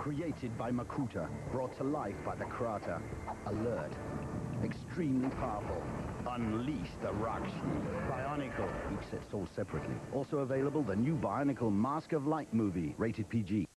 Created by Makuta, brought to life by the Krater. Alert. Extremely powerful. Unleash the Rakshi. Bionicle. Each set sold separately. Also available, the new Bionicle Mask of Light movie, rated PG.